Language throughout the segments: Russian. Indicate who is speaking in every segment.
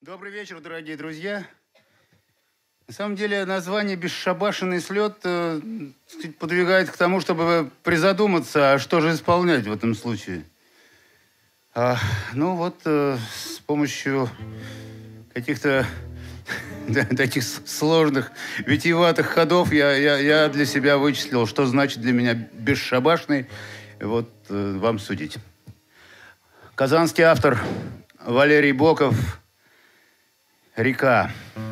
Speaker 1: Добрый вечер, дорогие друзья. На самом деле, название «Бесшабашенный слет» подвигает к тому, чтобы призадуматься, а что же исполнять в этом случае. С помощью каких-то таких сложных, витиеватых ходов я для себя вычислил, что значит для меня «бесшабашный». Вот вам судить. Казанский автор Валерий Боков «Река».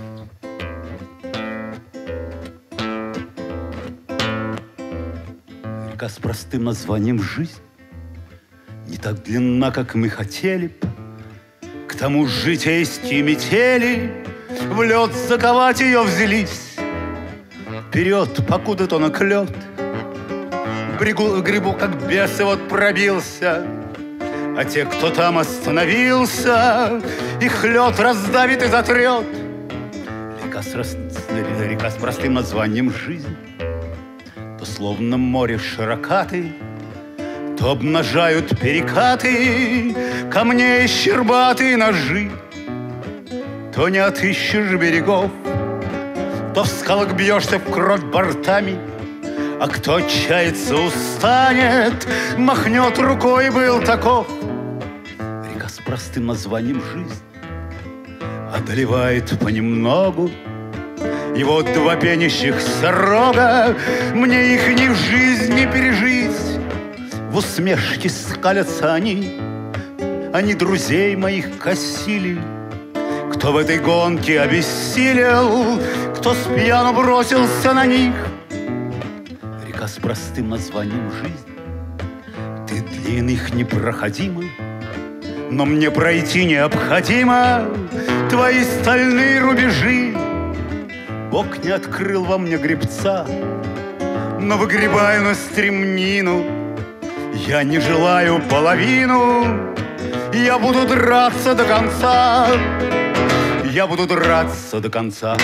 Speaker 1: Река с простым названием «Жизнь» не так длинна, как мы хотели б. К тому житейские метели в лед заковать ее взялись. Вперед, покуда тонок лед, грибу, как бес, и вот пробился. А те, кто там остановился, их лед раздавит и затрет. Река с простым названием «Жизнь» то словно море широкатый, то обнажают перекаты камней щербатые ножи. То не отыщешь берегов, то в скалах бьешься в кровь бортами, а кто отчается, устанет, махнет рукой, был таков. Река с простым названием «Жизнь» одолевает понемногу. И вот два пенящих сорога, мне их ни в жизнь не пережить. В усмешке скалятся они друзей моих косили. Кто в этой гонке обессилел, кто с пьяну бросился на них. Река с простым названием «Жизнь», ты длинных непроходимых, но мне пройти необходимо твои стальные рубежи. Бог не открыл во мне гребца, но выгребаю на стремнину. Я не желаю половину, я буду драться до конца. Я буду драться до конца.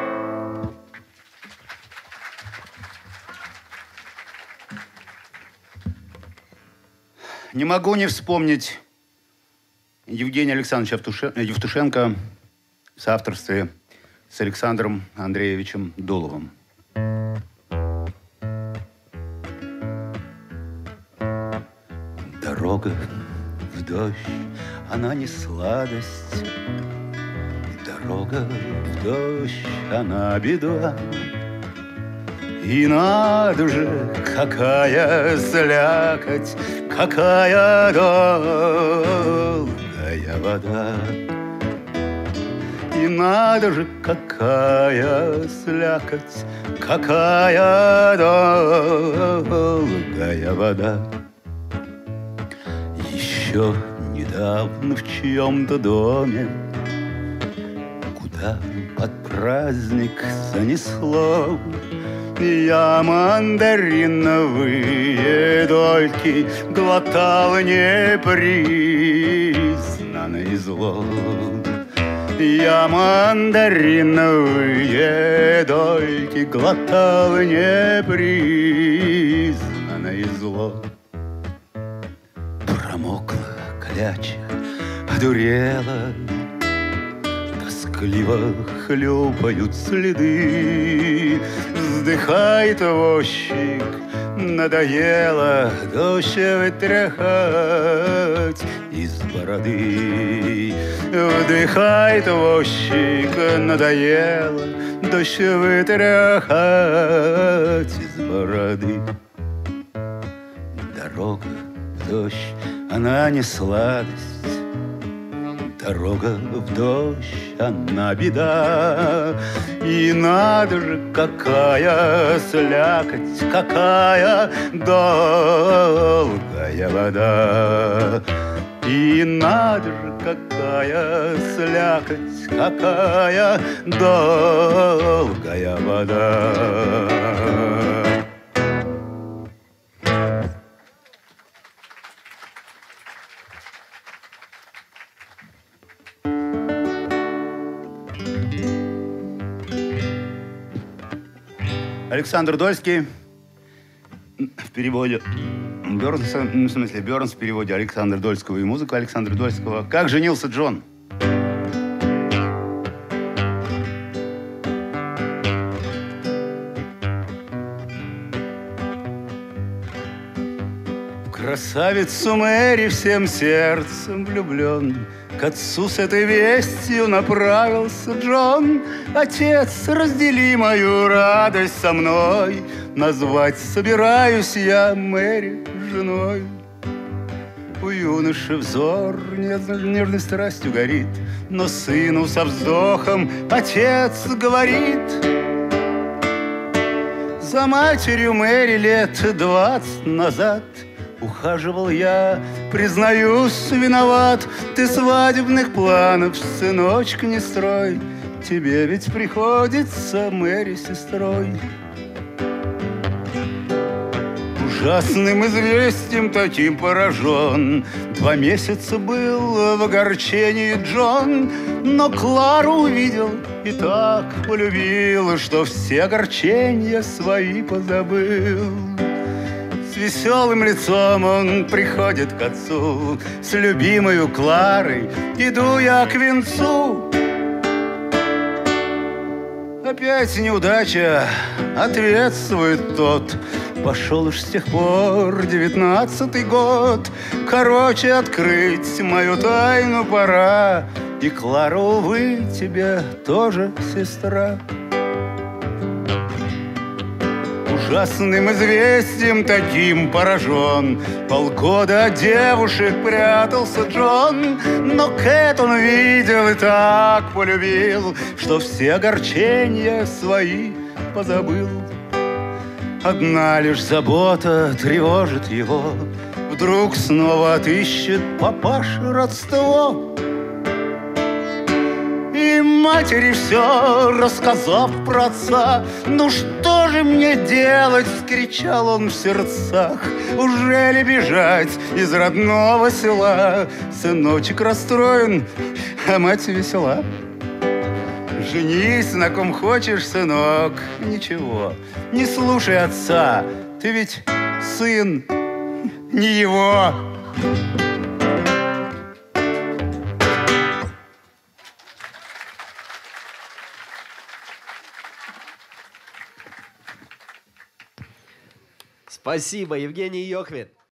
Speaker 1: Не могу не вспомнить Евгения Александровича Евтушенко в соавторстве с Александром Андреевичем Дуловым. Дорога в дождь, она не сладость. Дорога в дождь, она беда. И надо же, какая слякоть, какая долгая вода. И надо же, какая слякоть, какая долгая вода. Еще недавно в чьем-то доме, куда под праздник занесло, я мандариновые дольки глотал непризнанное зло. Я мандариновые дольки глотал непризнанное зло. Промокла кляча, одурела, тоскливо хлюпают следы. Вздыхает возчик, надоело дождь вытряхать из бороды. Вдыхает возчик, надоело дождь вытряхать из бороды. Дорога в дождь, она не сладость. Дорога в дождь, она беда. И надо же, какая слякоть, какая долгая вода. И надо же, какая слякоть, какая долгая вода. Александр Дольский в переводе Бёрнса, в смысле Бёрнс в переводе Александра Дольского и музыку Александра Дольского. «Как женился Джон». красавицу Мэри всем сердцем влюблен. К отцу с этой вестью направился Джон. Отец, раздели мою радость со мной, назвать собираюсь я Мэри женой. У юноши взор нежной страстью горит, но сыну со вздохом отец говорит: за матерью Мэри лет 20 назад ухаживал я, признаюсь, виноват. Ты свадебных планов, сыночка, не строй, тебе ведь приходится Мэри сестрой. Ужасным известием таким поражен, 2 месяца был в огорчении Джон, но Клару увидел и так полюбил, что все огорчения свои позабыл. С веселым лицом он приходит к отцу, с любимою Кларой иду я к венцу. Опять неудача, ответствует тот. Пошел уж с тех пор 19-й год. Короче, открыть мою тайну пора, и Клара, увы, тебе тоже сестра. Ужасным известием таким поражен, полгода от девушек прятался Джон, но Кэт он видел и так полюбил, что все огорчения свои позабыл. Одна лишь забота тревожит его, вдруг снова отыщет папаше родство. И матери все рассказав про отца: ну что же мне делать, вскричал он в сердцах. Уже ли бежать из родного села? Сыночек расстроен, а мать весела. Женись на ком хочешь, сынок, ничего, не слушай отца, ты ведь сын не его.
Speaker 2: Спасибо, Евгений Йохвит.